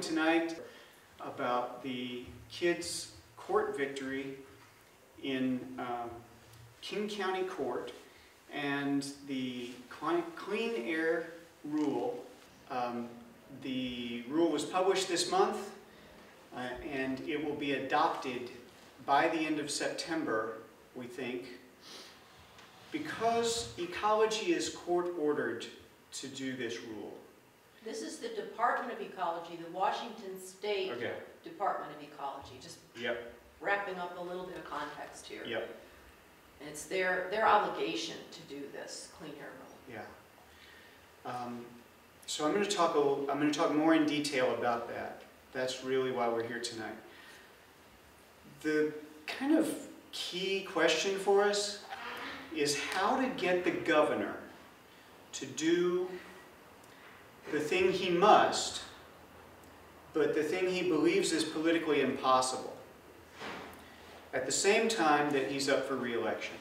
tonight about the kids' court victory in King County Court and the clean air rule. The rule was published this month and it will be adopted by the end of September, we think, because Ecology is court-ordered to do this rule. This is the Department of Ecology, the Washington State Department of Ecology. Just wrapping up a little bit of context here. And it's their obligation to do this clean air rule. So I'm going to talk more in detail about that. That's really why we're here tonight. The kind of key question for us is how to get the governor to do the thing he must, but the thing he believes is politically impossible, at the same time that he's up for re-election.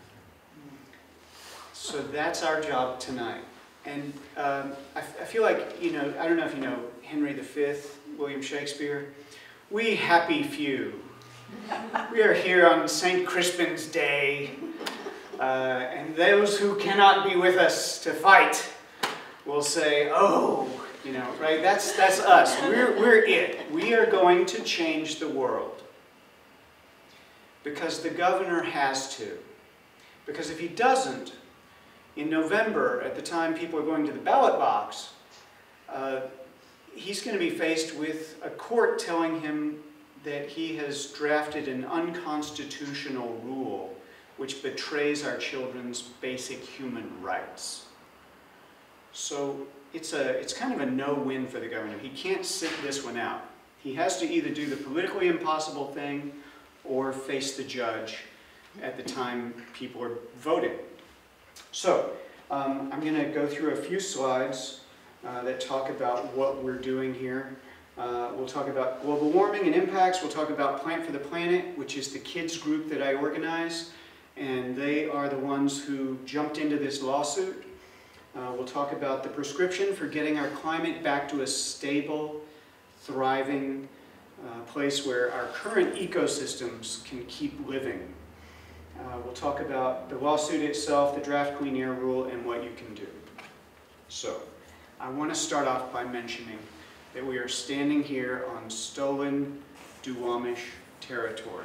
So that's our job tonight. And I feel like, I don't know if you know Henry V, William Shakespeare. We happy few. We are here on St. Crispin's Day, and those who cannot be with us to fight will say, oh, right? That's us. We're it. We are going to change the world. Because the governor has to. Because if he doesn't, in November, at the time people are going to the ballot box, he's going to be faced with a court telling him that he has drafted an unconstitutional rule which betrays our children's basic human rights. So it's kind of a no-win for the governor. He can't sit this one out. He has to either do the politically impossible thing or face the judge at the time people are voting. So I'm going to go through a few slides that talk about what we're doing here. We'll talk about global warming and impacts. We'll talk about Plant for the Planet, which is the kids group that I organize, and they are the ones who jumped into this lawsuit. We'll talk about the prescription for getting our climate back to a stable, thriving place where our current ecosystems can keep living. We'll talk about the lawsuit itself, the draft clean air rule, and what you can do. So, I want to start off by mentioning that we are standing here on stolen Duwamish territory.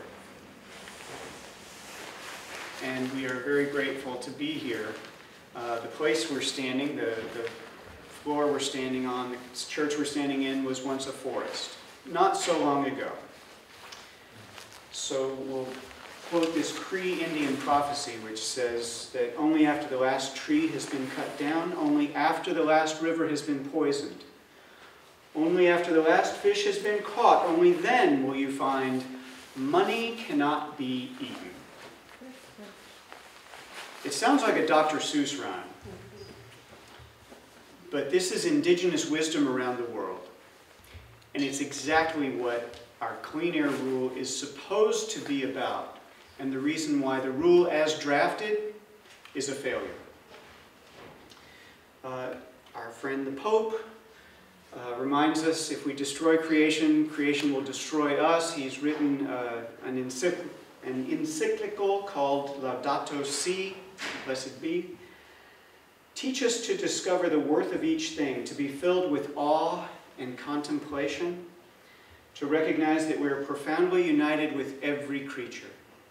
And we are very grateful to be here. The place we're standing, the floor we're standing on, the church we're standing in was once a forest, not so long ago. So we'll quote this Cree Indian prophecy which says that only after the last tree has been cut down, only after the last river has been poisoned, only after the last fish has been caught, only then will you find money cannot be eaten. It sounds like a Dr. Seuss rhyme, but this is indigenous wisdom around the world. And it's exactly what our clean air rule is supposed to be about, and the reason why the rule as drafted is a failure. Our friend the Pope reminds us if we destroy creation, creation will destroy us. He's written an encyclical called Laudato Si, blessed be. Teach us to discover the worth of each thing, to be filled with awe and contemplation, to recognize that we are profoundly united with every creature.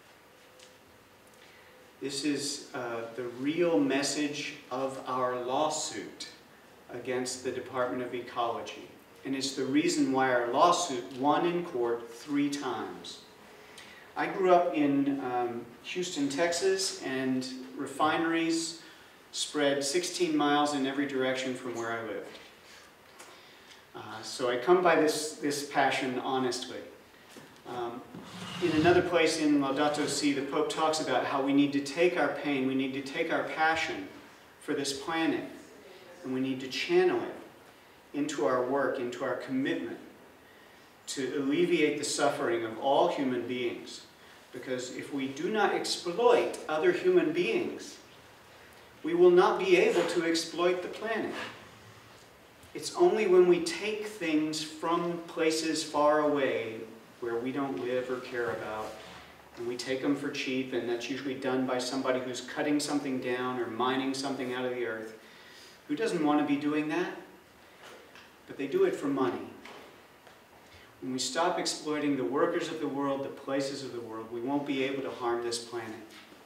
This is the real message of our lawsuit against the Department of Ecology. And it's the reason why our lawsuit won in court 3 times. I grew up in Houston, Texas, and refineries spread 16 miles in every direction from where I lived. So I come by this passion honestly. In another place in Laudato Si, the Pope talks about how we need to take our pain, we need to take our passion for this planet, and we need to channel it into our work, into our commitment to alleviate the suffering of all human beings. Because if we do not exploit other human beings, we will not be able to exploit the planet. It's only when we take things from places far away where we don't live or care about, and we take them for cheap, and that's usually done by somebody who's cutting something down or mining something out of the earth. Who doesn't want to be doing that? But they do it for money. When we stop exploiting the workers of the world, the places of the world, we won't be able to harm this planet.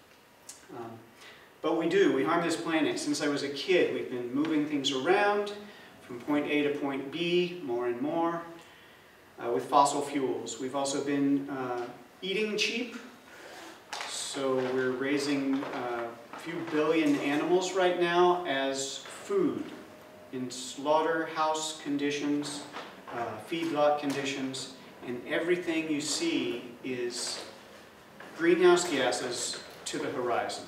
But we do. We harm this planet. Since I was a kid, we've been moving things around from point A to point B, more and more, with fossil fuels. We've also been eating cheap. So we're raising a few billion animals right now as food in slaughterhouse conditions, feedlot conditions, and everything you see is greenhouse gases to the horizon.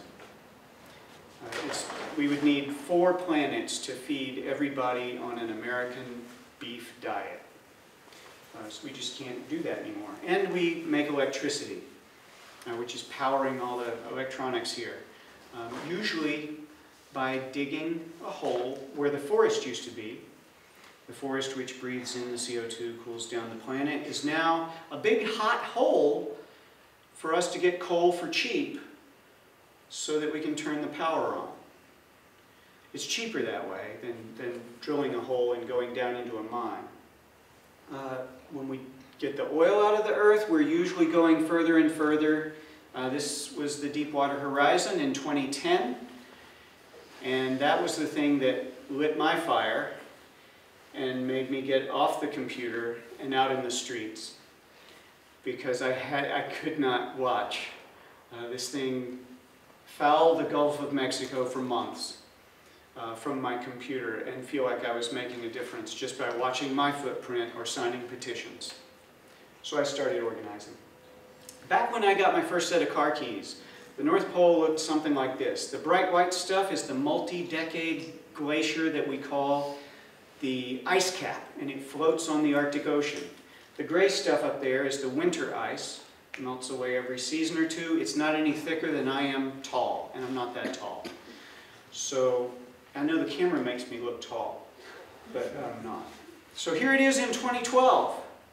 We would need 4 planets to feed everybody on an American beef diet. So we just can't do that anymore. And we make electricity, which is powering all the electronics here. Usually by digging a hole where the forest used to be. The forest, which breathes in the CO2, cools down the planet, is now a big hot hole for us to get coal for cheap so that we can turn the power on. It's cheaper that way than drilling a hole and going down into a mine. When we get the oil out of the earth, we're usually going further and further. This was the Deepwater Horizon in 2010, and that was the thing that lit my fire and made me get off the computer and out in the streets, because I could not watch this thing foul the Gulf of Mexico for months from my computer and feel like I was making a difference just by watching my footprint or signing petitions. So I started organizing. Back when I got my first set of car keys, the North Pole looked something like this. The bright white stuff is the multi-decade glacier that we call the ice cap, and it floats on the Arctic Ocean. The gray stuff up there is the winter ice. It melts away every season or two. It's not any thicker than I am tall, and I'm not that tall. So I know the camera makes me look tall, but I'm not. So here it is in 2012.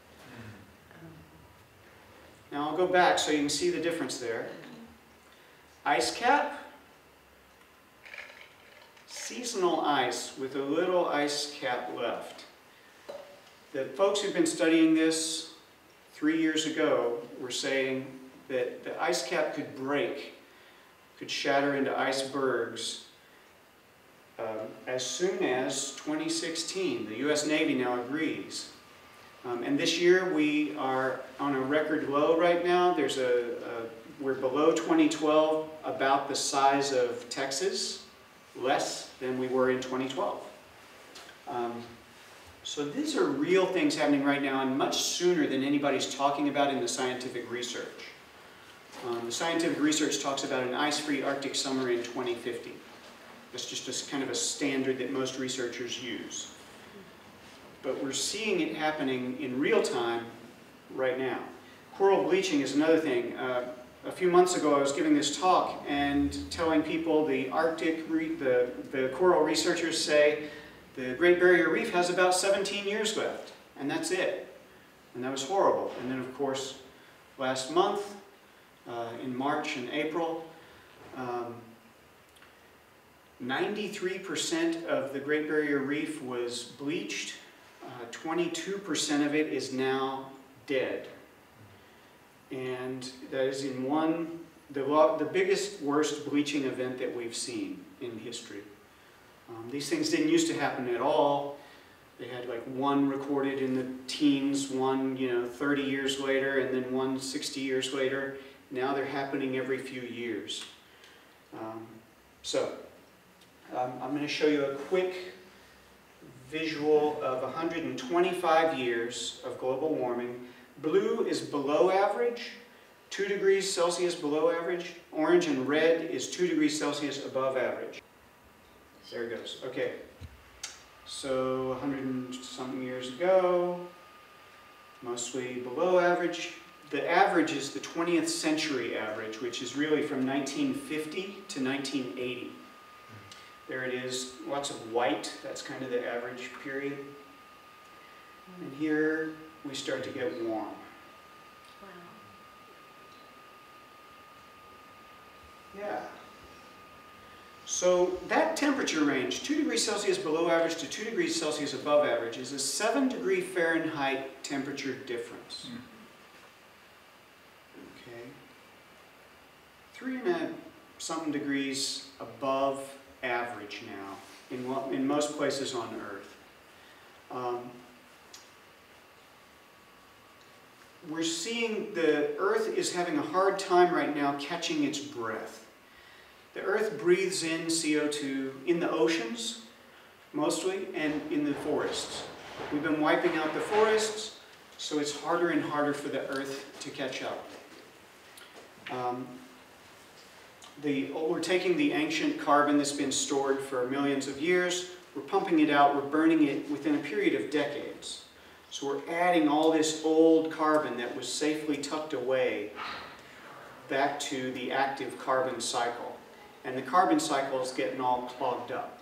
Now I'll go back so you can see the difference there. Ice cap, seasonal ice with a little ice cap left. The folks who've been studying this 3 years ago were saying that the ice cap could break, could shatter into icebergs as soon as 2016. The US Navy now agrees. And this year we are on a record low right now. We're below 2012, about the size of Texas, less than we were in 2012. So these are real things happening right now, and much sooner than anybody's talking about in the scientific research. The scientific research talks about an ice-free Arctic summer in 2050. That's just kind of a standard that most researchers use. But we're seeing it happening in real time right now. Coral bleaching is another thing. A few months ago I was giving this talk and telling people the coral researchers say the Great Barrier Reef has about 17 years left, and that's it. And that was horrible. And then of course last month, in March and April, 93% of the Great Barrier Reef was bleached. 22% of it is now dead. And that is in the biggest, worst bleaching event that we've seen in history. These things didn't used to happen at all. They had like one recorded in the teens, one 30 years later, and then one 60 years later. Now they're happening every few years. I'm going to show you a quick visual of 125 years of global warming. Blue is below average, 2 degrees Celsius below average. Orange and red is 2 degrees Celsius above average. There it goes. Okay. So 100 and something years ago, mostly below average. The average is the 20th century average, which is really from 1950 to 1980. There it is, lots of white, that's kind of the average period. And here we start to get warm. Wow. Yeah. So that temperature range, 2 degrees Celsius below average to 2 degrees Celsius above average, is a 7-degree Fahrenheit temperature difference. Okay. 3.5-something degrees above average now in most places on Earth. We're seeing the Earth is having a hard time right now catching its breath. The Earth breathes in CO2 in the oceans, mostly, and in the forests. We've been wiping out the forests, so it's harder and harder for the Earth to catch up. We're taking the ancient carbon that's been stored for millions of years, we're pumping it out, we're burning it within a period of decades. So we're adding all this old carbon that was safely tucked away back to the active carbon cycle. And the carbon cycle is getting all clogged up.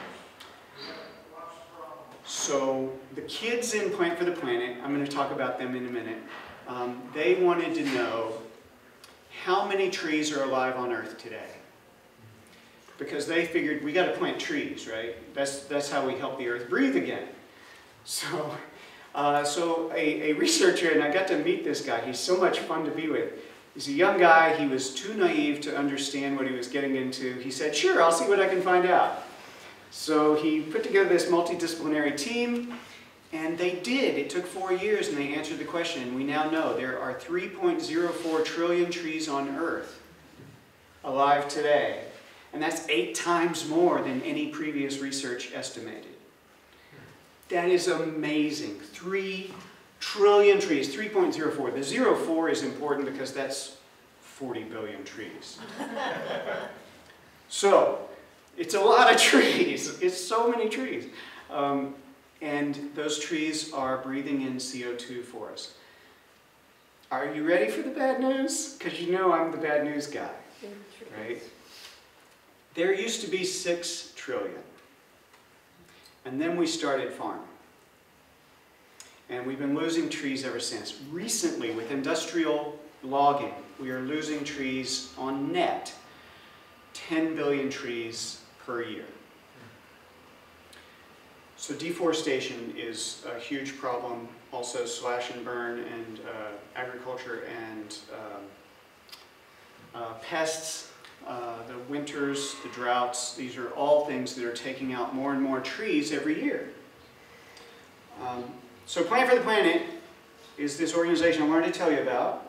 So the kids in Plant for the Planet, I'm going to talk about them in a minute, they wanted to know how many trees are alive on Earth today. Because they figured we got to plant trees, right? That's how we help the Earth breathe again. So a researcher, and I got to meet this guy, he's so much fun to be with. He's a young guy, he was too naive to understand what he was getting into. He said, sure, I'll see what I can find out. So he put together this multidisciplinary team, and they did. It took 4 years, and they answered the question. And we now know there are 3.04 trillion trees on Earth alive today. And that's 8 times more than any previous research estimated. That is amazing. 3 trillion trees, 3.04. The 04 is important because that's 40 billion trees. So, it's a lot of trees. It's so many trees. And those trees are breathing in CO2 for us. Are you ready for the bad news? Because you know I'm the bad news guy, right? There used to be 6 trillion. And then we started farming. And we've been losing trees ever since. Recently, with industrial logging, we are losing trees on net, 10 billion trees per year. So deforestation is a huge problem. Also slash and burn and agriculture and pests, the winters, the droughts. These are all things that are taking out more and more trees every year. So Plant for the Planet is this organization I wanted to tell you about.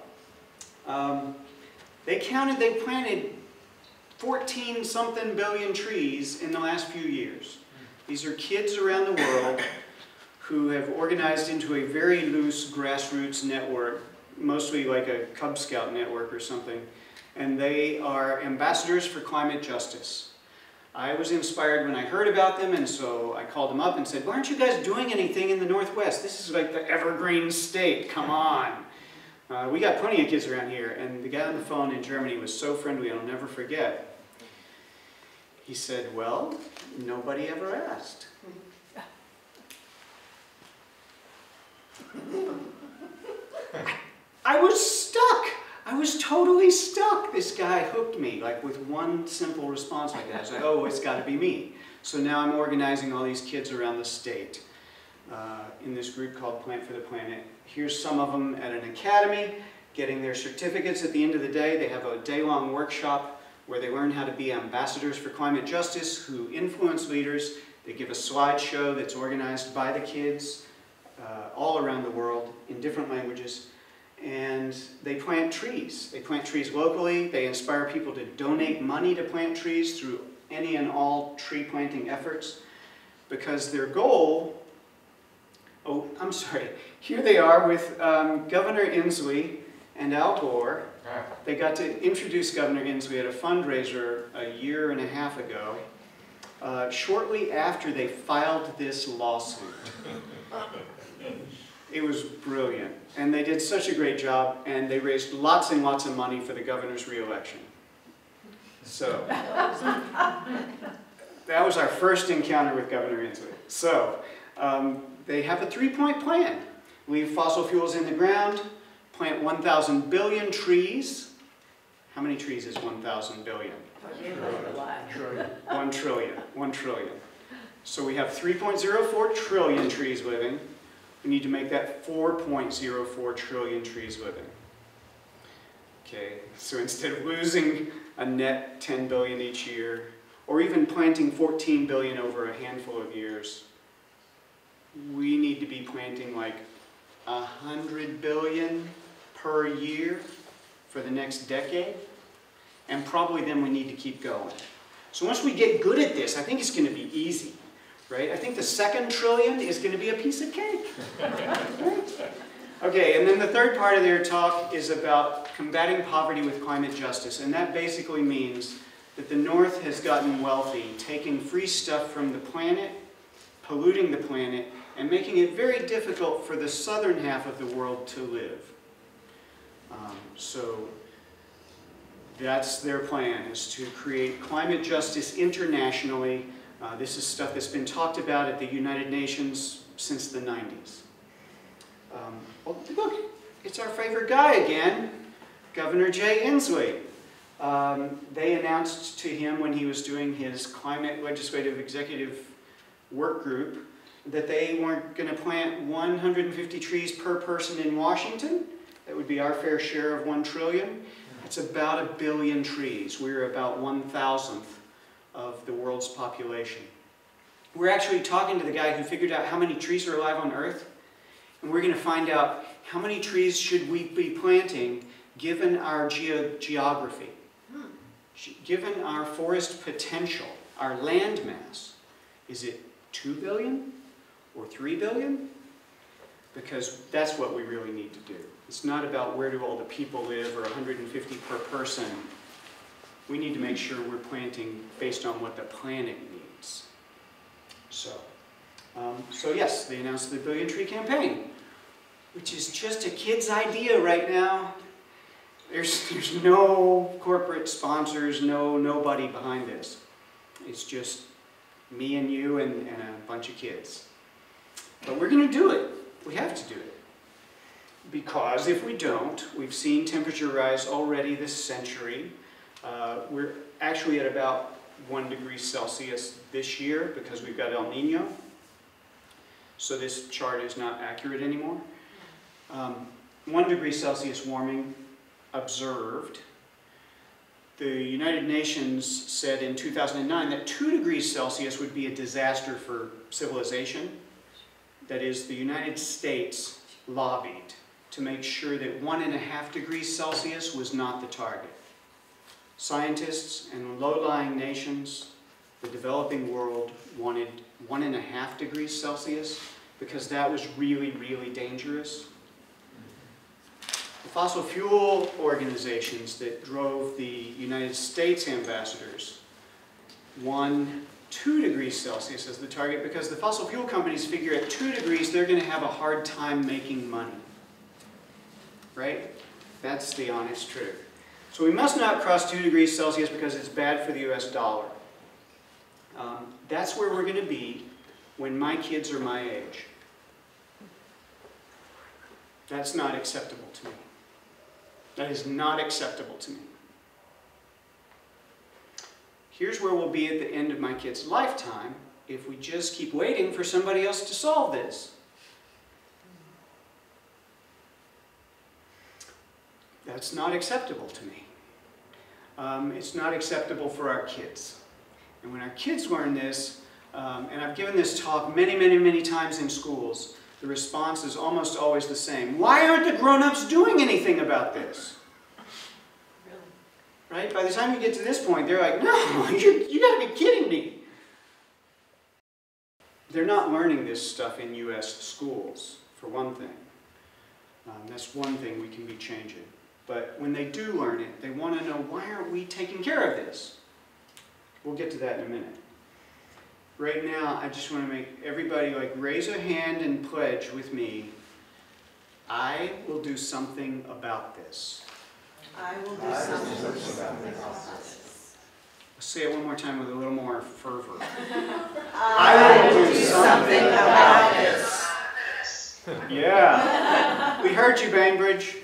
They planted 14-something billion trees in the last few years. These are kids around the world who have organized into a very loose grassroots network, mostly like a Cub Scout network or something, and they are ambassadors for climate justice. I was inspired when I heard about them, and so I called them up and said, why aren't you guys doing anything in the Northwest? This is like the evergreen state, come on. We got plenty of kids around here, and the guy on the phone in Germany was so friendly, I'll never forget. He said, well, nobody ever asked. I was stuck. I was totally stuck. This guy hooked me, like with one simple response like that. I was like, oh, it's got to be me. So now I'm organizing all these kids around the state in this group called Plant for the Planet. Here's some of them at an academy, getting their certificates at the end of the day. They have a day-long workshop where they learn how to be ambassadors for climate justice who influence leaders. They give a slideshow that's organized by the kids all around the world in different languages. And they plant trees. They plant trees locally. They inspire people to donate money to plant trees through any and all tree planting efforts. Because their goal, oh, I'm sorry, here they are with Governor Inslee and Al Gore. They got to introduce Governor Inslee at a fundraiser a year and a half ago, shortly after they filed this lawsuit. It was brilliant, and they did such a great job, and they raised lots and lots of money for the governor's re-election. So, that was our first encounter with Governor Inslee. So, they have a 3-point plan. Leave fossil fuels in the ground, plant 1,000 billion trees. How many trees is 1,000 billion? 1 trillion. 1 trillion. So we have 3.04 trillion trees living. We need to make that 4.04 trillion trees living. Okay, so instead of losing a net 10 billion each year, or even planting 14 billion over a handful of years, we need to be planting like 100 billion per year for the next decade, and probably then we need to keep going. So once we get good at this, I think it's going to be easy, right? I think the 2nd trillion is going to be a piece of cake. Right? Okay, and then the third part of their talk is about combating poverty with climate justice, and that basically means that the North has gotten wealthy, taking free stuff from the planet, polluting the planet, and making it very difficult for the southern half of the world to live. So that's their plan, is to create climate justice internationally. This is stuff that's been talked about at the United Nations since the 90s. Well, look, it's our favorite guy again, Governor Jay Inslee. They announced to him when he was doing his climate legislative executive work group that they weren't going to plant 150 trees per person in Washington. That would be our fair share of 1 trillion. It's about 1 billion trees. We're about 1,000th of the world's population. We're actually talking to the guy who figured out how many trees are alive on Earth. And we're going to find out how many trees should we be planting given our geography, given our forest potential, our land mass. Is it 2 billion or 3 billion? Because that's what we really need to do. It's not about where do all the people live or 150 per person. We need to make sure we're planting based on what the planet needs. So yes, they announced the Billion Tree Campaign, which is just a kid's idea right now. There's no corporate sponsors, nobody behind this. It's just me and you and a bunch of kids. But we're going to do it. We have to do it. Because if we don't, we've seen temperature rise already this century. We're actually at about 1 degree Celsius this year because we've got El Nino. So this chart is not accurate anymore. 1 degree Celsius warming observed. The United Nations said in 2009 that 2 degrees Celsius would be a disaster for civilization. That is, the United States lobbied to make sure that 1.5 degrees Celsius was not the target. Scientists and low-lying nations, the developing world, wanted 1.5 degrees Celsius because that was really, really dangerous. The fossil fuel organizations that drove the United States ambassadors won 2 degrees Celsius as the target because the fossil fuel companies figure at 2 degrees they're going to have a hard time making money. Right? That's the honest truth. So we must not cross 2 degrees Celsius because it's bad for the US dollar. That's where we're going to be when my kids are my age. That's not acceptable to me. That is not acceptable to me. Here's where we'll be at the end of my kid's lifetime if we just keep waiting for somebody else to solve this. That's not acceptable to me. It's not acceptable for our kids. And when our kids learn this, and I've given this talk many, many, many times in schools, the response is almost always the same. Why aren't the grown-ups doing anything about this? Really? Right? By the time you get to this point, they're like, no, you gotta be kidding me. They're not learning this stuff in US schools, for one thing. That's one thing we can be changing. But when they do learn it, they want to know, why aren't we taking care of this? We'll get to that in a minute. Right now, I just want to make everybody raise a hand and pledge with me, I will do something about this. I will do something about this. Say it one more time with a little more fervor. I will do something about this. Yeah. We heard you, Bainbridge.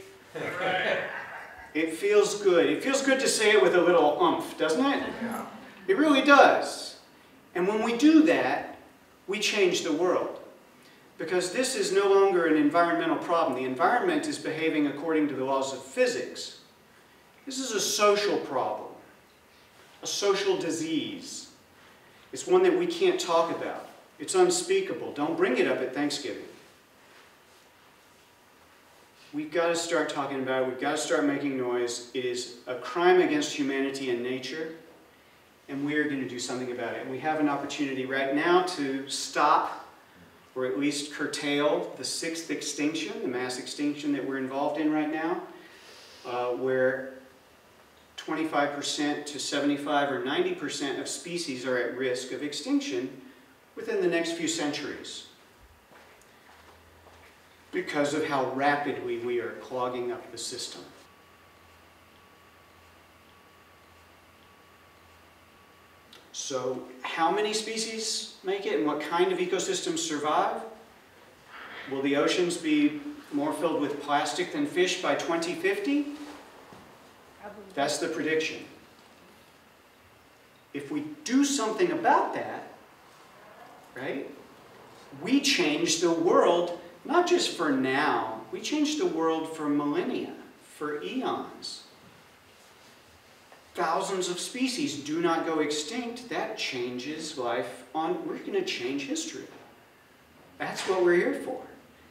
It feels good. It feels good to say it with a little oomph, doesn't it? Yeah. It really does. And when we do that, we change the world. Because this is no longer an environmental problem. The environment is behaving according to the laws of physics. This is a social problem, a social disease. It's one that we can't talk about. It's unspeakable. Don't bring it up at Thanksgiving. We've got to start talking about it. We've got to start making noise. It is a crime against humanity and nature, and we are going to do something about it. And we have an opportunity right now to stop, or at least curtail, the 6th extinction, the mass extinction that we're involved in right now, where 25% to 75 or 90% of species are at risk of extinction within the next few centuries, because of how rapidly we are clogging up the system. So how many species make it and what kind of ecosystems survive? Will the oceans be more filled with plastic than fish by 2050? That's the prediction. If we do something about that, right, we change the world. Not just for now, we change the world for millennia, for eons. Thousands of species do not go extinct. That changes life on, we're going to change history. That's what we're here for.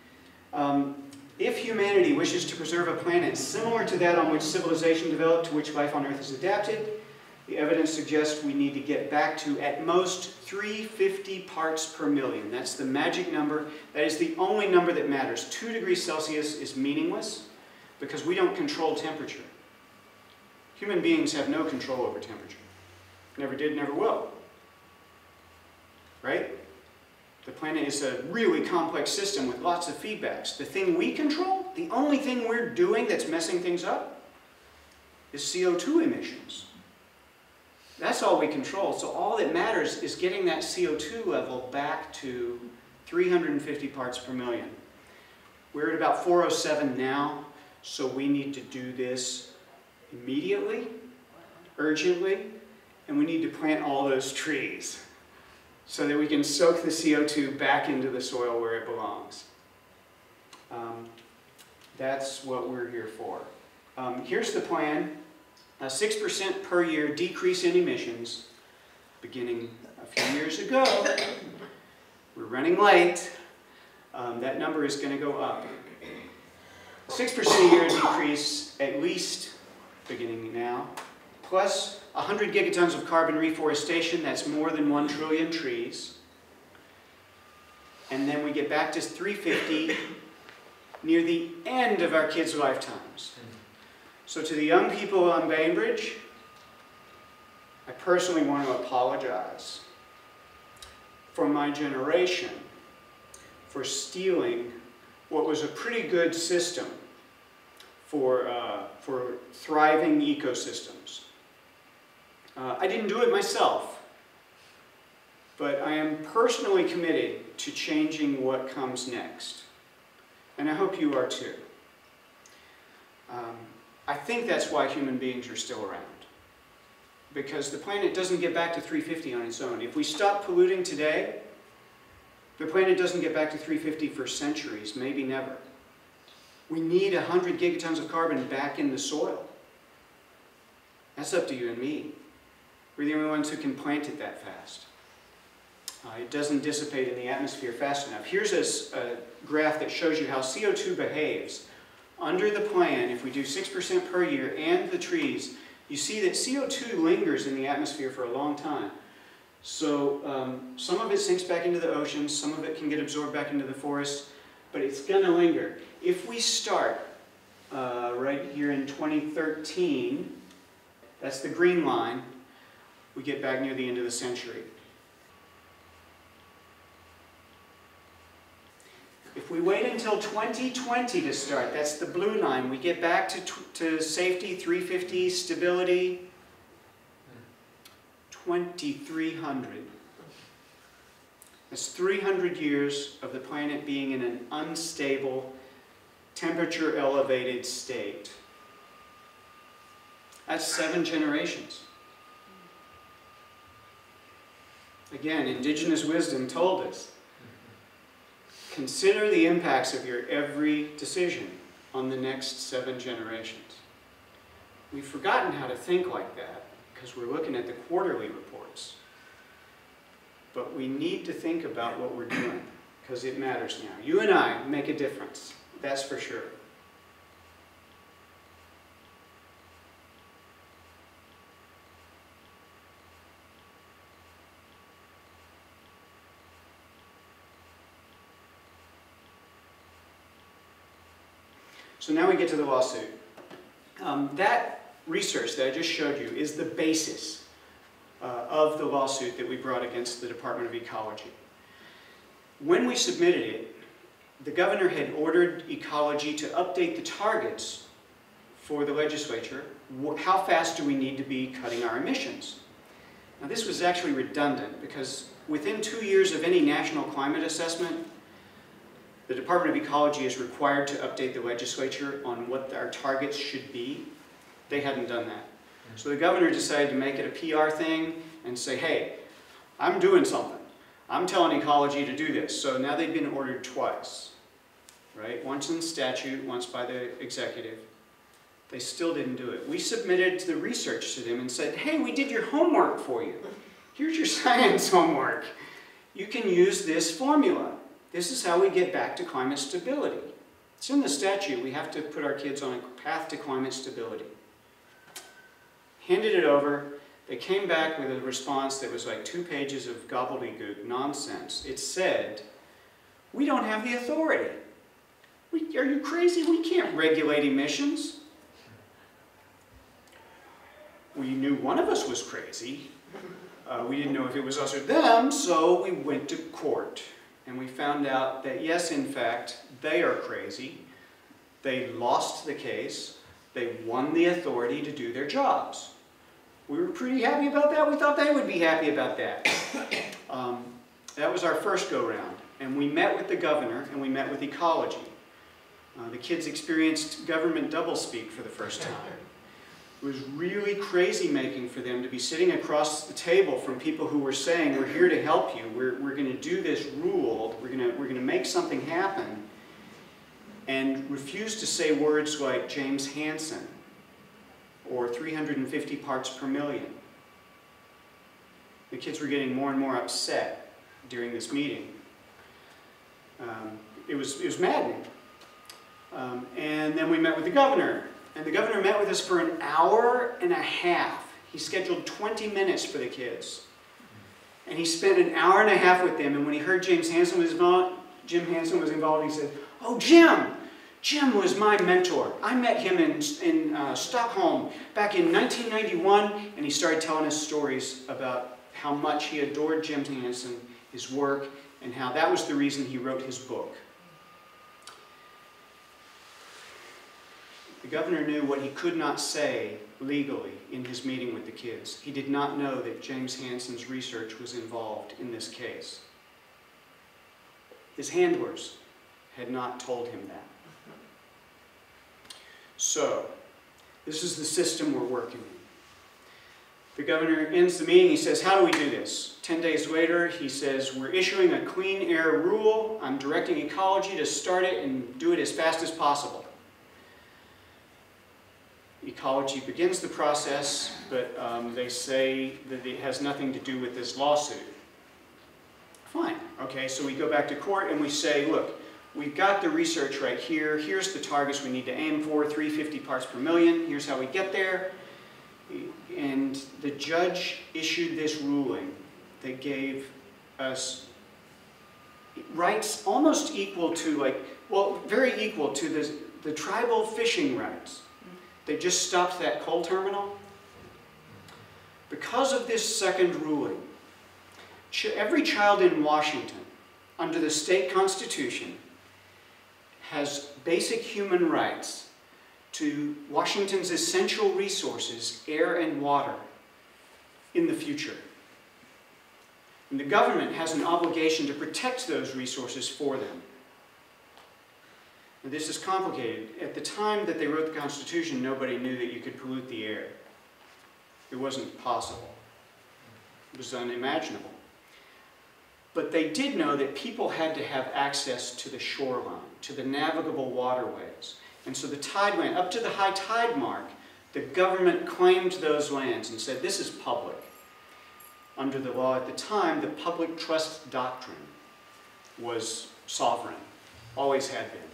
If humanity wishes to preserve a planet similar to that on which civilization developed, to which life on Earth is adapted, the evidence suggests we need to get back to at most 350 parts per million. That's the magic number. That is the only number that matters. 2 degrees Celsius is meaningless because we don't control temperature. Human beings have no control over temperature. Never did, never will. Right? The planet is a really complex system with lots of feedbacks. The thing we control, the only thing we're doing that's messing things up, is CO2 emissions. That's all we control. So all that matters is getting that CO2 level back to 350 parts per million. We're at about 407 now, so we need to do this immediately, urgently, and we need to plant all those trees so that we can soak the CO2 back into the soil where it belongs. That's what we're here for. Here's the plan. A 6% per year decrease in emissions beginning a few years ago. We're running late. That number is going to go up. 6% a year decrease at least beginning now, plus 100 gigatons of carbon reforestation. That's more than 1 trillion trees. And then we get back to 350 near the end of our kids' lifetimes. So to the young people on Bainbridge, I personally want to apologize for my generation for stealing what was a pretty good system for thriving ecosystems. I didn't do it myself, but I am personally committed to changing what comes next. And I hope you are too. I think that's why human beings are still around. Because the planet doesn't get back to 350 on its own. If we stop polluting today, the planet doesn't get back to 350 for centuries, maybe never. We need 100 gigatons of carbon back in the soil. That's up to you and me. We're the only ones who can plant it that fast. It doesn't dissipate in the atmosphere fast enough. Here's a graph that shows you how CO2 behaves. Under the plan, if we do 6% per year and the trees, you see that CO2 lingers in the atmosphere for a long time. So some of it sinks back into the oceans, some of it can get absorbed back into the forests, but it's going to linger. If we start right here in 2013, that's the green line, we get back near the end of the century. If we wait until 2020 to start, that's the blue line, we get back to safety, 350, stability. 2300. That's 300 years of the planet being in an unstable, temperature-elevated state. That's 7 generations. Again, indigenous wisdom told us, consider the impacts of your every decision on the next 7 generations. We've forgotten how to think like that because we're looking at the quarterly reports. But we need to think about what we're doing because it matters now. You and I make a difference, that's for sure. So now we get to the lawsuit. That research that I just showed you is the basis of the lawsuit that we brought against the Department of Ecology. When we submitted it, the governor had ordered Ecology to update the targets for the legislature. How fast do we need to be cutting our emissions? Now this was actually redundant because within 2 years of any national climate assessment, the Department of Ecology is required to update the legislature on what our targets should be. They hadn't done that. So the governor decided to make it a PR thing and say, hey, I'm doing something. I'm telling Ecology to do this. So now they've been ordered twice, right? Once in statute, once by the executive. They still didn't do it. We submitted the research to them and said, hey, we did your homework for you. Here's your science homework. You can use this formula. This is how we get back to climate stability. It's in the statute. We have to put our kids on a path to climate stability. Handed it over. They came back with a response that was like 2 pages of gobbledygook nonsense. It said, we don't have the authority. Are you crazy? We can't regulate emissions. We knew one of us was crazy. We didn't know if it was us or them, so we went to court. And we found out that, yes, in fact, they are crazy. They lost the case. They won the authority to do their jobs. We were pretty happy about that. We thought they would be happy about that. That was our first go-round. And we met with the governor and we met with Ecology. The kids experienced government doublespeak for the first time. It was really crazy-making for them to be sitting across the table from people who were saying, we're here to help you, we're going to do this rule, we're going to make something happen, and refuse to say words like James Hansen or 350 parts per million. The kids were getting more and more upset during this meeting. It was maddening. And then we met with the governor. And the governor met with us for an hour and a half. He scheduled 20 minutes for the kids. And he spent an hour and a half with them. And when he heard Jim Hansen was involved, he said, oh, Jim! Jim was my mentor. I met him in Stockholm back in 1991. And he started telling us stories about how much he adored Jim Hansen, his work, and how that was the reason he wrote his book. The governor knew what he could not say legally in his meeting with the kids. He did not know that James Hansen's research was involved in this case. His handlers had not told him that. So, this is the system we're working in. The governor ends the meeting, he says, how do we do this? 10 days later, he says, we're issuing a clean air rule. I'm directing Ecology to start it and do it as fast as possible. Ecology begins the process, but they say that it has nothing to do with this lawsuit. Fine. Okay, so we go back to court and we say, look, we've got the research right here. Here's the targets we need to aim for, 350 parts per million. Here's how we get there. And the judge issued this ruling that gave us rights almost equal to, very equal to the tribal fishing rights. They just stopped that coal terminal. Because of this second ruling, every child in Washington, under the state constitution, has basic human rights to Washington's essential resources, air and water, in the future. And the government has an obligation to protect those resources for them. Now, this is complicated. At the time that they wrote the Constitution, nobody knew that you could pollute the air. It wasn't possible. It was unimaginable. But they did know that people had to have access to the shoreline, to the navigable waterways. And so the tide went up to the high tide mark. The government claimed those lands and said, this is public. Under the law at the time, the public trust doctrine was sovereign, always had been.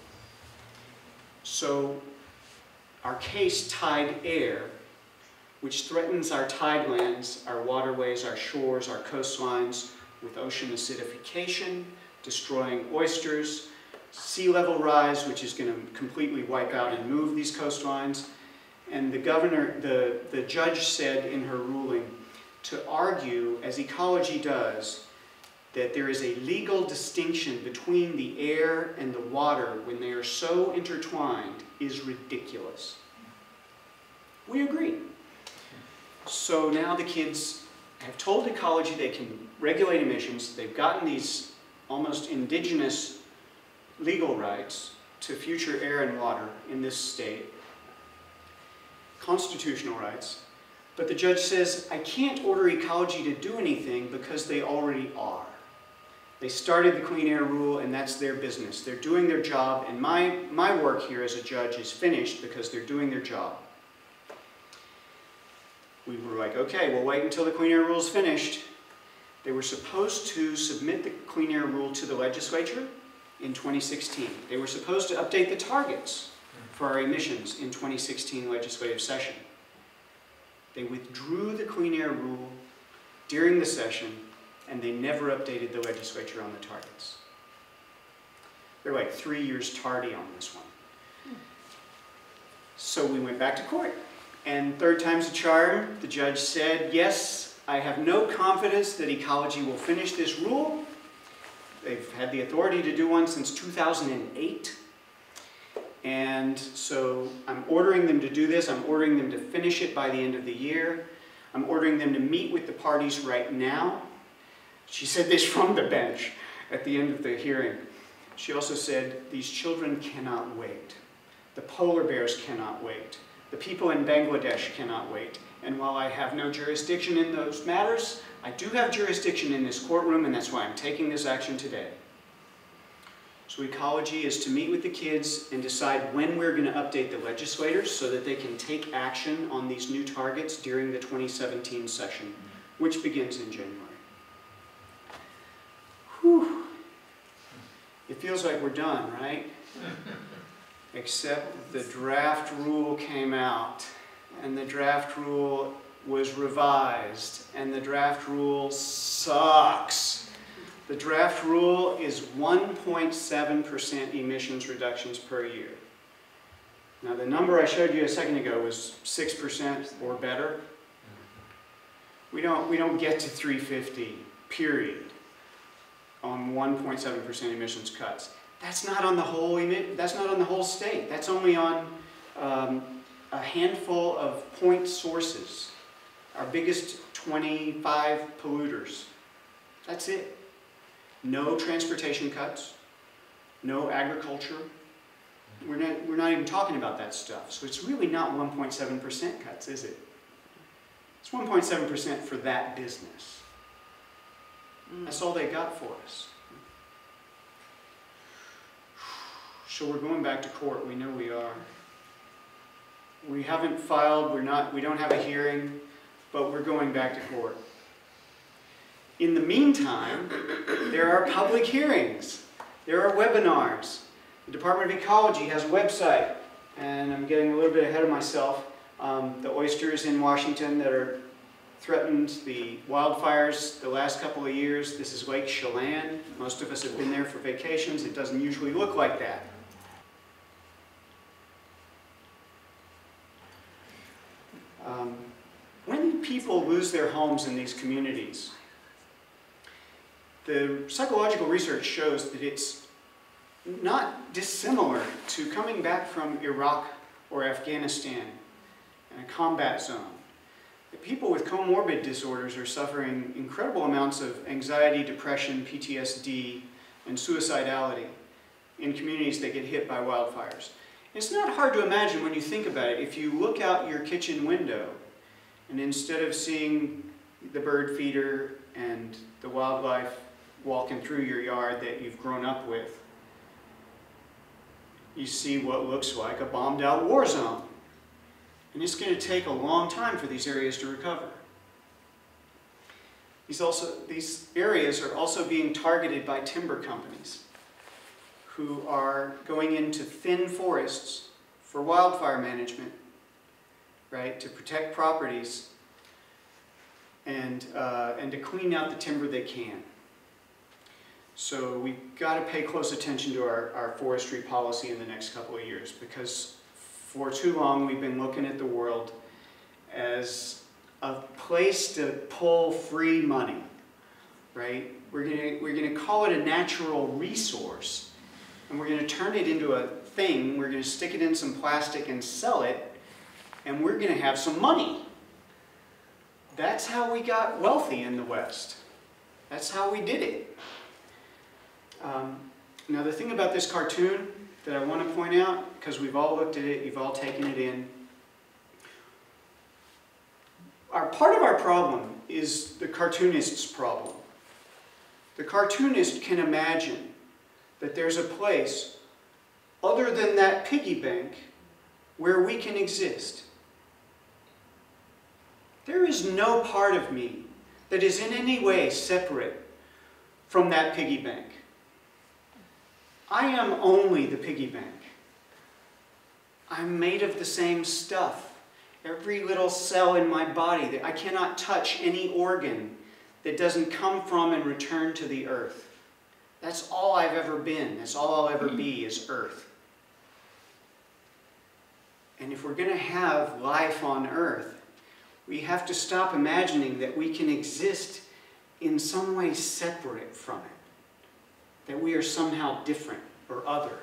So our case, Tide Air, which threatens our tidelands, our waterways, our shores, our coastlines, with ocean acidification, destroying oysters, sea level rise, which is going to completely wipe out and move these coastlines. And the judge said in her ruling to argue, as Ecology does, that there is a legal distinction between the air and the water when they are so intertwined is ridiculous. We agree. So now the kids have told Ecology they can regulate emissions. They've gotten these almost indigenous legal rights to future air and water in this state, constitutional rights. But the judge says, I can't order Ecology to do anything because they already are. They started the Clean Air Rule, and that's their business. They're doing their job, and my work here as a judge is finished because they're doing their job. We were like, okay, we'll wait until the Clean Air Rule is finished. They were supposed to submit the Clean Air Rule to the legislature in 2016. They were supposed to update the targets for our emissions in 2016 legislative session. They withdrew the Clean Air Rule during the session, and they never updated the legislature on the targets. They're like 3 years tardy on this one. So we went back to court. And third time's a charm, the judge said, yes, I have no confidence that Ecology will finish this rule. They've had the authority to do one since 2008. And so I'm ordering them to do this. I'm ordering them to finish it by the end of the year. I'm ordering them to meet with the parties right now. She said this from the bench at the end of the hearing. She also said, these children cannot wait. The polar bears cannot wait. The people in Bangladesh cannot wait. And while I have no jurisdiction in those matters, I do have jurisdiction in this courtroom, and that's why I'm taking this action today. So Ecology is to meet with the kids and decide when we're going to update the legislators so that they can take action on these new targets during the 2017 session, which begins in January. Whew. It feels like we're done, right? Except the draft rule came out, and the draft rule was revised, and the draft rule sucks. The draft rule is 1.7% emissions reductions per year. Now the number I showed you a second ago was 6% or better. We don't get to 350, period, on 1.7% emissions cuts. That's not on the whole state. That's only on a handful of point sources. Our biggest 25 polluters. That's it. No transportation cuts. No agriculture. We're not even talking about that stuff. So it's really not 1.7% cuts, is it? It's 1.7% for that business. That's all they got for us. So we're going back to court. We know we are. We haven't filed. We don't have a hearing, but we're going back to court. In the meantime, there are public hearings. There are webinars. The Department of Ecology has a website, and I'm getting a little bit ahead of myself. The oysters in Washington that are threatened, the wildfires the last couple of years. This is Lake Chelan. Most of us have been there for vacations. It doesn't usually look like that. When people lose their homes in these communities, the psychological research shows that it's not dissimilar to coming back from Iraq or Afghanistan in a combat zone. People with comorbid disorders are suffering incredible amounts of anxiety, depression, PTSD, and suicidality in communities that get hit by wildfires. It's not hard to imagine when you think about it. If you look out your kitchen window and instead of seeing the bird feeder and the wildlife walking through your yard that you've grown up with, you see what looks like a bombed out war zone. And it's going to take a long time for these areas to recover. These areas are also being targeted by timber companies who are going into thin forests for wildfire management, right, to protect properties and to clean out the timber they can. So we've got to pay close attention to our forestry policy in the next couple of years, because for too long we've been looking at the world as a place to pull free money, right? We're gonna call it a natural resource, and we're gonna turn it into a thing. We're gonna stick it in some plastic and sell it, and we're gonna have some money. That's how we got wealthy in the West. That's how we did it. Now the thing about this cartoon that I want to point out, because we've all looked at it, you've all taken it in. Part of our problem is the cartoonist's problem. The cartoonist can imagine that there's a place other than that piggy bank where we can exist. There is no part of me that is in any way separate from that piggy bank. I am only the piggy bank. I'm made of the same stuff. Every little cell in my body, that I cannot touch any organ that doesn't come from and return to the earth. That's all I've ever been. That's all I'll ever be, is earth. And if we're going to have life on earth, we have to stop imagining that we can exist in some way separate from it. That we are somehow different or other.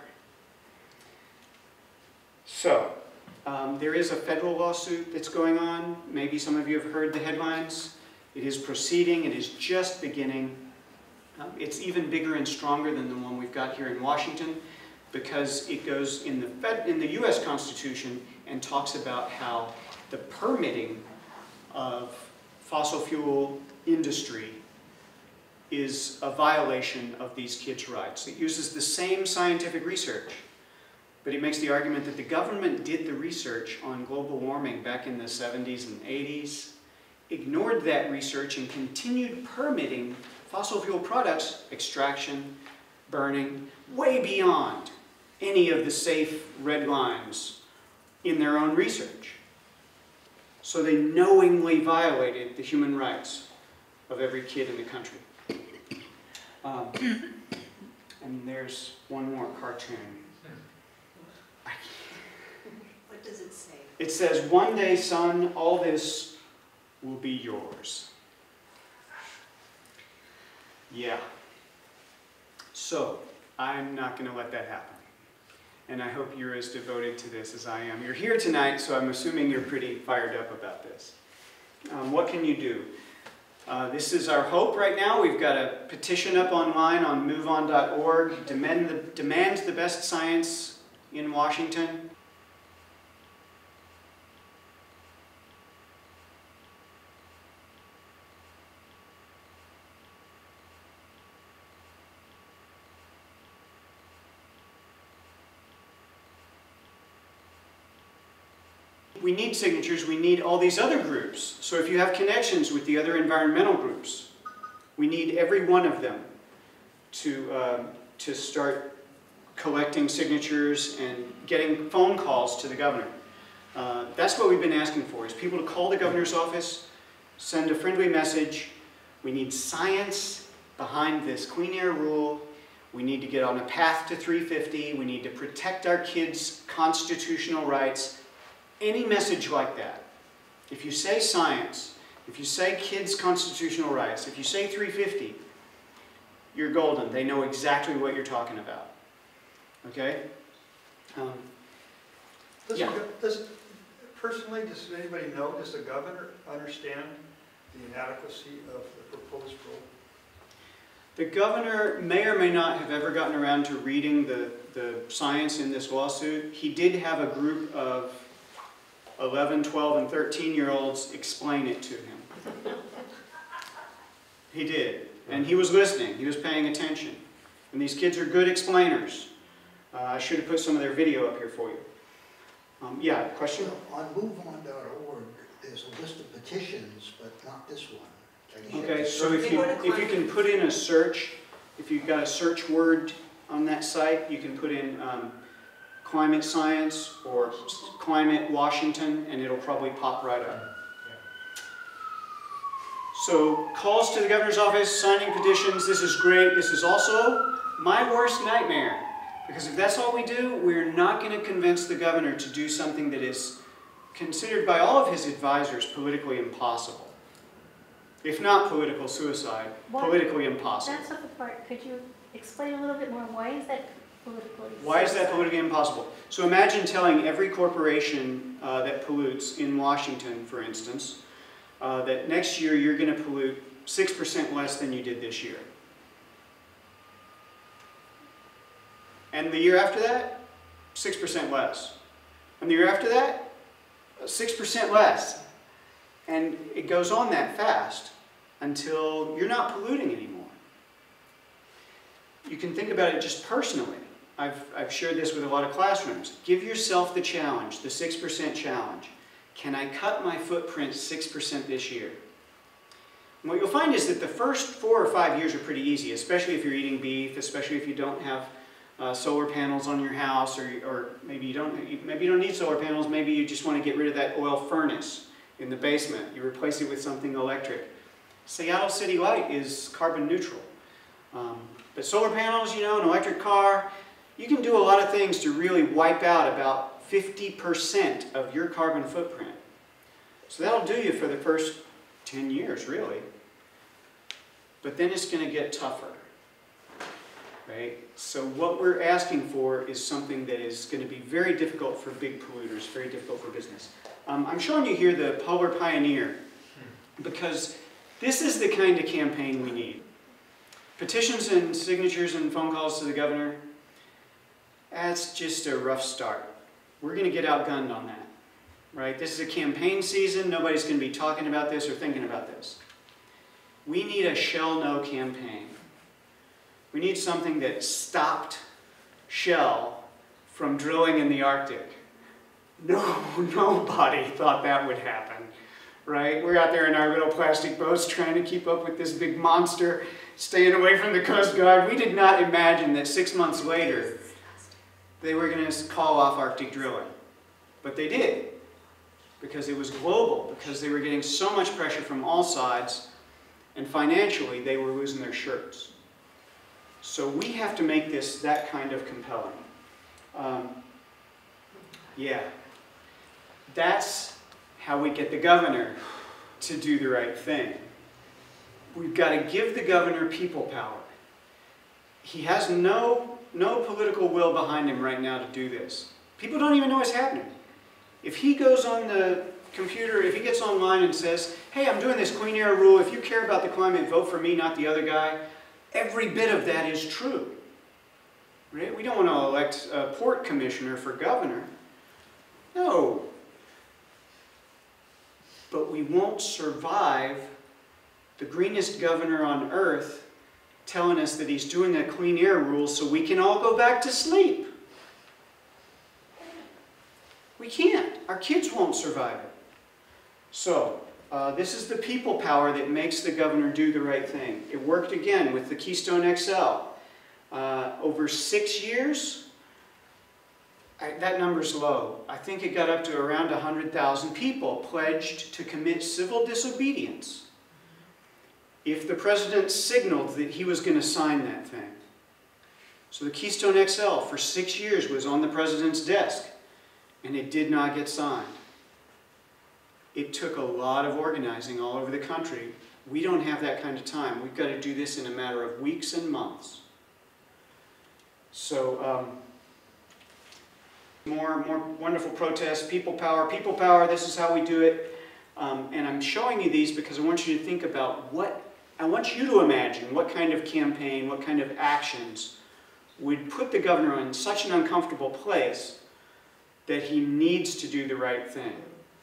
So, there is a federal lawsuit that's going on. Maybe some of you have heard the headlines. It is proceeding. It is just beginning. It's even bigger and stronger than the one we've got here in Washington, because it goes in the U.S. Constitution and talks about how the permitting of fossil fuel industry is a violation of these kids' rights. It uses the same scientific research, but it makes the argument that the government did the research on global warming back in the 70s and 80s, ignored that research, and continued permitting fossil fuel products, extraction, burning, way beyond any of the safe red lines in their own research. So they knowingly violated the human rights of every kid in the country. And there's one more cartoon. What does it say? It says, "One day, son, all this will be yours." Yeah. So, I'm not going to let that happen. And I hope you're as devoted to this as I am. You're here tonight, so I'm assuming you're pretty fired up about this. What can you do? This is our hope right now. We've got a petition up online on moveon.org, demand the best science in Washington. We need signatures, we need all these other groups. So if you have connections with the other environmental groups, we need every one of them to start collecting signatures and getting phone calls to the governor. That's what we've been asking for, is people to call the governor's office, send a friendly message. We need science behind this clean air rule. We need to get on a path to 350. We need to protect our kids' constitutional rights. Any message like that, if you say science, if you say kids' constitutional rights, if you say 350, you're golden. They know exactly what you're talking about. Okay? personally, does anybody know, does the governor understand the inadequacy of the proposed rule? The governor may or may not have ever gotten around to reading the science in this lawsuit. He did have a group of 11, 12, and 13-year-olds explain it to him. He did. And he was listening. He was paying attention. And these kids are good explainers. I should have put some of their video up here for you. Yeah, question? On moveon.org, there's a list of petitions, but not this one. Okay, so if you can put in a search, if you've got a search word on that site, you can put in climate science or climate Washington, and it'll probably pop right up. So calls to the governor's office, signing petitions, this is great. This is also my worst nightmare. Because if that's all we do, we're not going to convince the governor to do something that is considered by all of his advisors politically impossible. If not political suicide, politically impossible. That's not the part. Could you explain a little bit more? Why is that politically suicide? Why is that politically impossible? So imagine telling every corporation that pollutes in Washington, for instance, that next year you're going to pollute 6% less than you did this year. And the year after that, 6% less. And the year after that, 6% less. And it goes on that fast until you're not polluting anymore. You can think about it just personally. I've shared this with a lot of classrooms. Give yourself the challenge, the 6% challenge. Can I cut my footprint 6% this year? And what you'll find is that the first 4 or 5 years are pretty easy, especially if you're eating beef, especially if you don't have solar panels on your house, or maybe you don't need solar panels. Maybe you just want to get rid of that oil furnace in the basement. You replace it with something electric. Seattle City Light is carbon neutral. But solar panels, you know, an electric car, you can do a lot of things to really wipe out about 50% of your carbon footprint. So that'll do you for the first 10 years, really. But then it's going to get tougher. Right? So what we're asking for is something that is going to be very difficult for big polluters, very difficult for business. I'm showing you here the Polar Pioneer because this is the kind of campaign we need. Petitions and signatures and phone calls to the governor, that's just a rough start. We're going to get outgunned on that. Right? This is a campaign season. Nobody's going to be talking about this or thinking about this. We need a Shell No campaign. We need something that stopped Shell from drilling in the Arctic. Nobody thought that would happen, right? We're out there in our little plastic boats trying to keep up with this big monster, staying away from the Coast Guard. We did not imagine that 6 months later they were going to call off Arctic drilling. But they did, because it was global, because they were getting so much pressure from all sides, and financially they were losing their shirts. So we have to make this that kind of compelling. Yeah. That's how we get the governor to do the right thing. We've got to give the governor people power. He has no political will behind him right now to do this. People don't even know what's happening. If he goes on the computer, if he gets online and says, hey, I'm doing this clean air rule, if you care about the climate, vote for me, not the other guy, every bit of that is true. Right? We don't want to elect a port commissioner for governor. No. But we won't survive the greenest governor on earth telling us that he's doing a clean air rule so we can all go back to sleep. We can't. Our kids won't survive it. So, this is the people power that makes the governor do the right thing. It worked again with the Keystone XL. Over 6 years, that number's low. I think it got up to around 100,000 people pledged to commit civil disobedience if the president signaled that he was going to sign that thing. So the Keystone XL for 6 years was on the president's desk, and it did not get signed. It took a lot of organizing all over the country. We don't have that kind of time. We've got to do this in a matter of weeks and months. So More wonderful protests, people power, this is how we do it. And I'm showing you these because I want you to think about I want you to imagine what kind of campaign, what kind of actions would put the governor in such an uncomfortable place that he needs to do the right thing.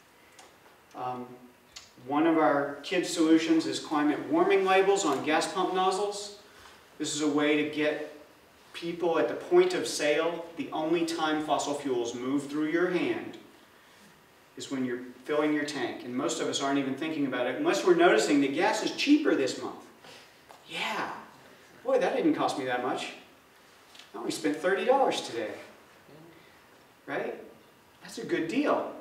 One of our kids' solutions is climate warming labels on gas pump nozzles. This is a way to get people at the point of sale. The only time fossil fuels move through your hand is when you're filling your tank. And most of us aren't even thinking about it unless we're noticing that gas is cheaper this month. Yeah, boy, that didn't cost me that much. I only spent $30 today. Right? That's a good deal.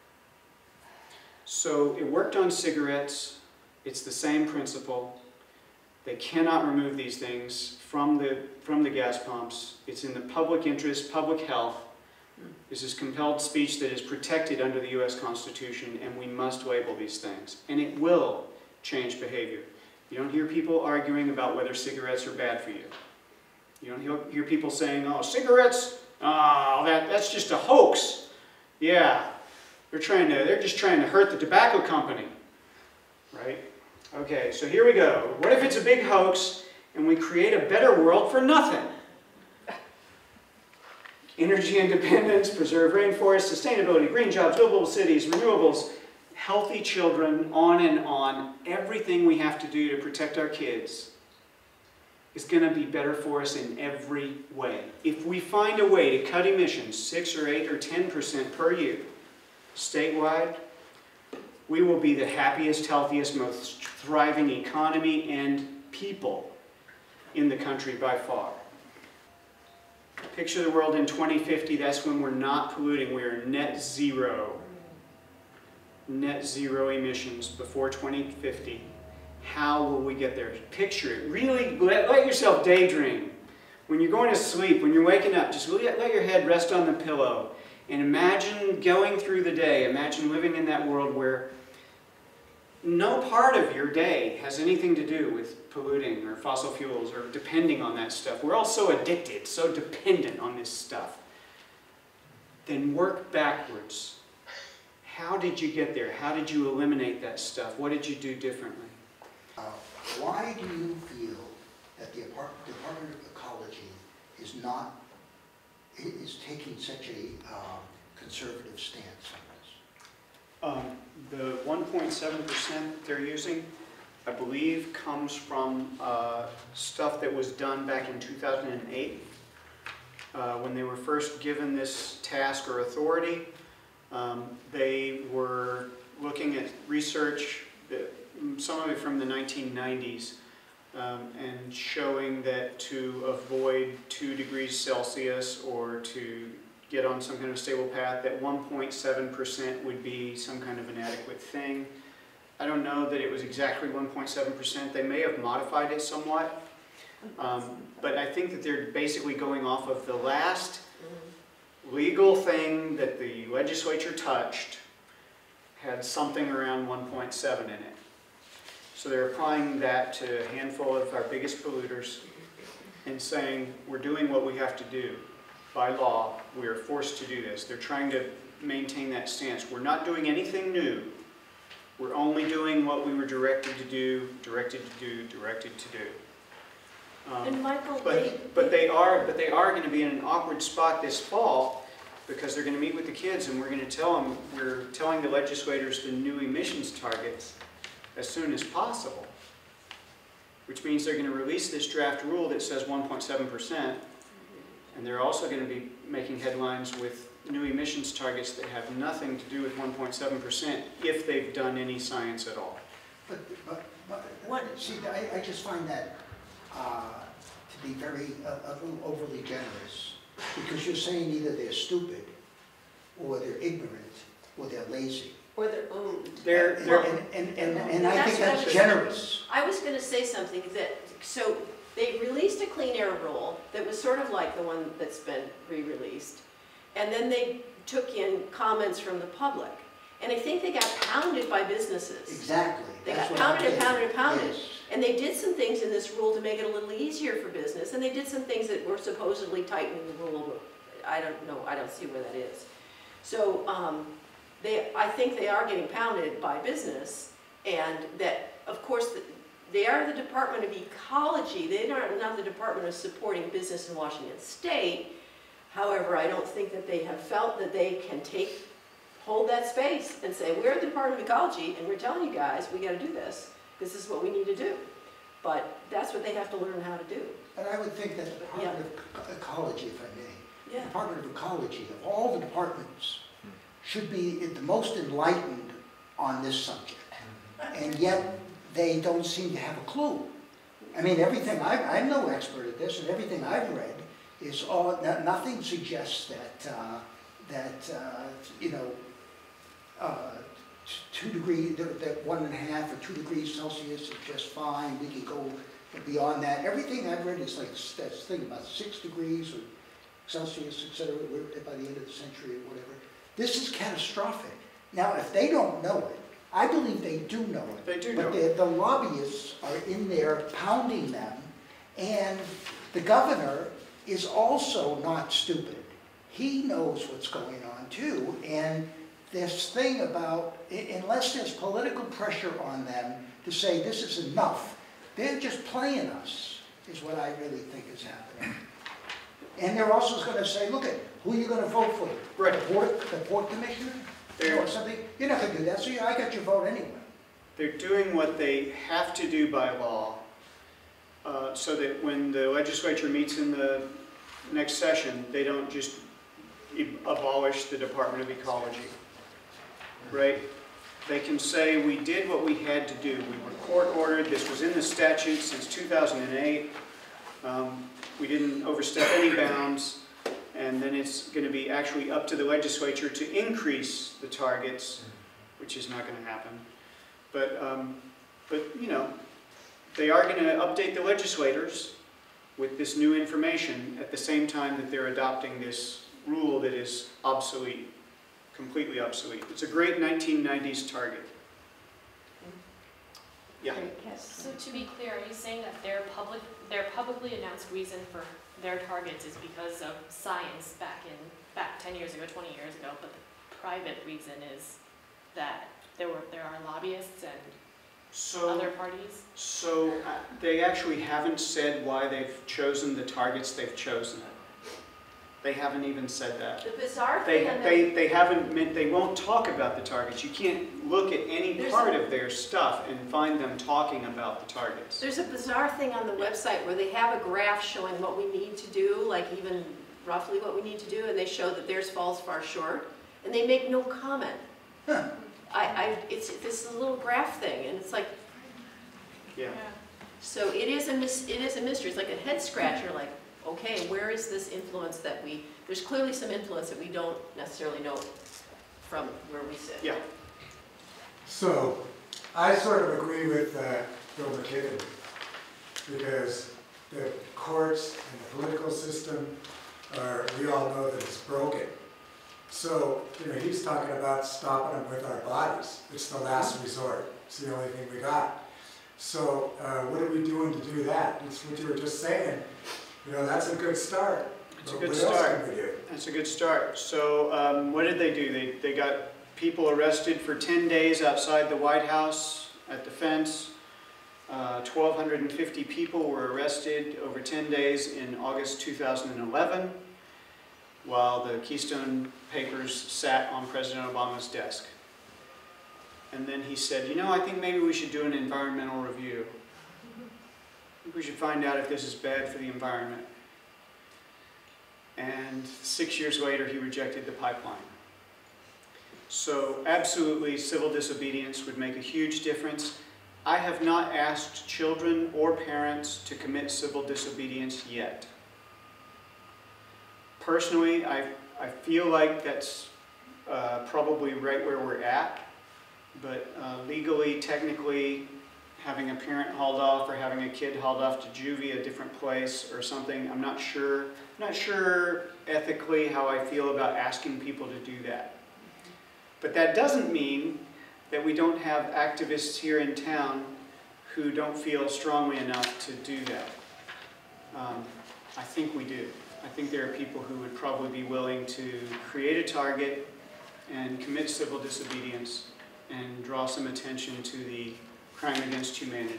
So it worked on cigarettes. It's the same principle. They cannot remove these things from the gas pumps. It's in the public interest, public health. This is compelled speech that is protected under the U.S. Constitution, and we must label these things. And it will change behavior. You don't hear people arguing about whether cigarettes are bad for you. You don't hear people saying, oh, cigarettes, oh, that's just a hoax. Yeah, they're just trying to hurt the tobacco company, right? Okay, so here we go. What if it's a big hoax and we create a better world for nothing? Energy independence, preserve rainforests, sustainability, green jobs, livable cities, renewables, healthy children, on and on. Everything we have to do to protect our kids is going to be better for us in every way. If we find a way to cut emissions 6 or 8 or 10% per year, statewide, we will be the happiest, healthiest, most thriving economy and people in the country by far. Picture the world in 2050, that's when we're not polluting, we are net zero. Net zero emissions before 2050. How will we get there? Picture it. Really let yourself daydream. When you're going to sleep, when you're waking up, just let your head rest on the pillow and imagine going through the day. Imagine living in that world where no part of your day has anything to do with polluting or fossil fuels or depending on that stuff. We're all so addicted, so dependent on this stuff. Then work backwards. How did you get there? How did you eliminate that stuff? What did you do differently? Why do you feel that the Department of Ecology is taking such a conservative stance on this? The 1.7% they're using, I believe, comes from stuff that was done back in 2008 when they were first given this task or authority. They were looking at research, some of it from the 1990s, and showing that to avoid 2 degrees Celsius or to get on some kind of stable path, that 1.7% would be some kind of an adequate thing. I don't know that it was exactly 1.7%. They may have modified it somewhat. But I think that they're basically going off of the last legal thing that the legislature touched had something around 1.7 in it. So they're applying that to a handful of our biggest polluters and saying, we're doing what we have to do. By law, we are forced to do this. They're trying to maintain that stance. We're not doing anything new. We're only doing what we were directed to do, directed to do. And Michael, but they are going to be in an awkward spot this fall because they're going to meet with the kids and we're going to tell them, we're telling the legislators the new emissions targets as soon as possible, which means they're going to release this draft rule that says 1.7%, and they're also going to be making headlines with new emissions targets that have nothing to do with 1.7% if they've done any science at all. See, I just find that to be very, a little overly generous, because you're saying either they're stupid, or they're ignorant, or they're lazy. or they're owned. And I think that's generous. I was going to say something that, so they released a clean air rule that was sort of like the one that's been re-released. And then they took in comments from the public. And I think they got pounded by businesses. Exactly. They got pounded and pounded and pounded. Yes. And they did some things in this rule to make it a little easier for business. And they did some things that were supposedly tightening the rule I don't know, I don't see where that is. So I think they are getting pounded by business, and that, of course, they are the Department of Ecology. They are not the Department of Supporting Business in Washington State. However, I don't think that they have felt that they can hold that space and say, we're the Department of Ecology, and we're telling you guys, we gotta do this. This is what we need to do. But that's what they have to learn how to do. And I would think that the Department of Ecology, if I may, Yeah. the Department of Ecology, of all the departments, should be the most enlightened on this subject. And yet, they don't seem to have a clue. I mean, everything, I'm no expert at this, and everything I've read is all, nothing suggests that, you know, 2 degrees, that 1.5 or 2 degrees Celsius is just fine, we can go beyond that. Everything I've read is like that thing about 6 degrees or Celsius, et cetera, by the end of the century or whatever. This is catastrophic. Now, if they don't know it, I believe they do know it. They do know it. But the lobbyists are in there pounding them, and the governor is also not stupid. He knows what's going on too, and this thing about, unless there's political pressure on them to say this is enough, they're just playing us, is what I really think is happening. And they're also going to say, look at, who are you going to vote for? Right. The port commissioner? Or something? You're not going to do that, so I got your vote anyway. They're doing what they have to do by law, so that when the legislature meets in the next session, they don't just abolish the Department of Ecology, right? They can say, we did what we had to do. We were court-ordered. This was in the statute since 2008. We didn't overstep any bounds. And then it's going to be actually up to the legislature to increase the targets, which is not going to happen. But you know, they are going to update the legislators with this new information at the same time that they're adopting this rule that is obsolete, completely obsolete. It's a great 1990s target. Yeah. So to be clear, are you saying that their publicly announced reason for their targets is because of science back 10 years ago, 20 years ago, but the private reason is that there are lobbyists and other parties? So they actually haven't said why they've chosen the targets they've chosen. They haven't even said that. The bizarre thing they haven't meant, they won't talk about the targets. You can't look at any part of their stuff and find them talking about the targets. There's a bizarre thing on the website where they have a graph showing what we need to do, like even roughly what we need to do, and they show that theirs falls far short, and they make no comment. Huh. It's this little graph thing, and it's like, yeah. So it is a mystery. It's like a head scratcher, like, okay, where is this influence that there's clearly some influence that we don't necessarily know from where we sit. Yeah. So, I sort of agree with Bill McKibben, because the courts and the political system we all know that it's broken. So, you know, he's talking about stopping them with our bodies. It's the last resort. It's the only thing we got. So, what are we doing to do that? It's what you were just saying. You know, that's a good start. It's a good start. That's a good start. So what did they do? They got people arrested for 10 days outside the White House at the fence. 1,250 people were arrested over 10 days in August 2011 while the Keystone Papers sat on President Obama's desk. And then he said, you know, I think maybe we should do an environmental review. We should find out if this is bad for the environment. And 6 years later, he rejected the pipeline. So absolutely, civil disobedience would make a huge difference. I have not asked children or parents to commit civil disobedience yet. Personally, I feel like that's probably right where we're at, but legally, technically, having a parent hauled off or having a kid hauled off to juvie, a different place or something, I'm not sure. I'm not sure ethically how I feel about asking people to do that. But that doesn't mean that we don't have activists here in town who don't feel strongly enough to do that. I think we do. I think there are people who would probably be willing to create a target and commit civil disobedience and draw some attention to the crime against humanity.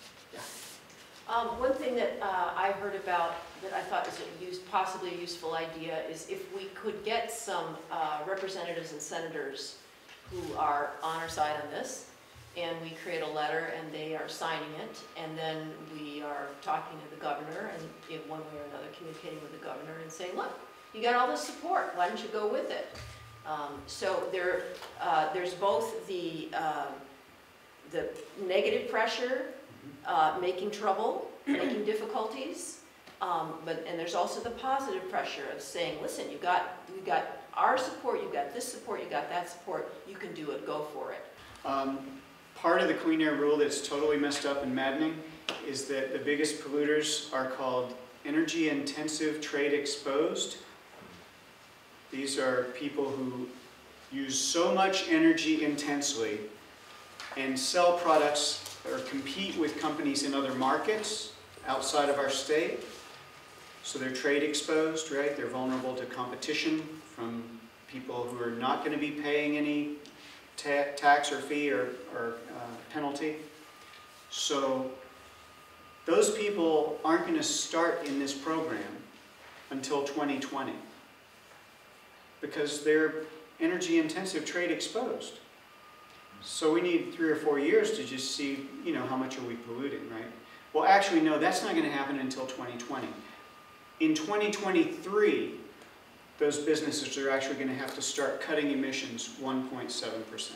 One thing that I heard about that I thought was possibly a useful idea is if we could get some representatives and senators who are on our side on this, and we create a letter and they are signing it, and then we are talking to the governor and in one way or another communicating with the governor and saying, look, you got all this support, why don't you go with it? So there's both the negative pressure, making trouble, making difficulties, and there's also the positive pressure of saying, listen, you got our support, you got this support, you got that support, you can do it, go for it. Part of the Clean Air Rule that's totally messed up and maddening is that the biggest polluters are called energy intensive trade exposed. These are people who use so much energy intensely and sell products or compete with companies in other markets outside of our state. So they're trade exposed, right? They're vulnerable to competition from people who are not going to be paying any tax or fee or penalty. So those people aren't going to start in this program until 2020 because they're energy intensive, trade exposed. So we need 3 or 4 years to just see, how much are we polluting, right? Well, actually, no, that's not going to happen until 2020. In 2023, those businesses are actually going to have to start cutting emissions 1.7%.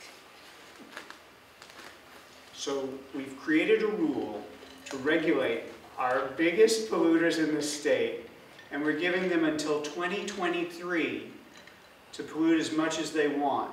So we've created a rule to regulate our biggest polluters in the state, and we're giving them until 2023 to pollute as much as they want,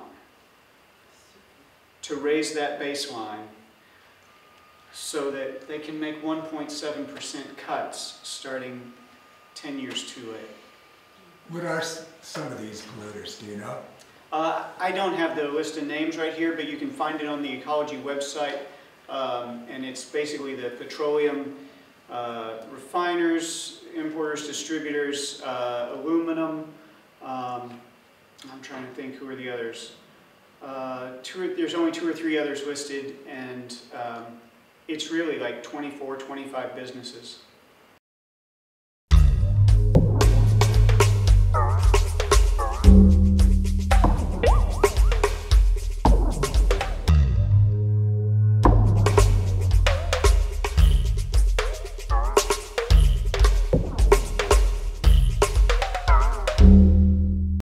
to raise that baseline so that they can make 1.7% cuts starting 10 years too late. What are some of these polluters, do you know? I don't have the list of names right here, but you can find it on the Ecology website. And it's basically the petroleum refiners, importers, distributors, aluminum. I'm trying to think who are the others. There's only 2 or 3 others listed, and it's really like 24, 25 businesses.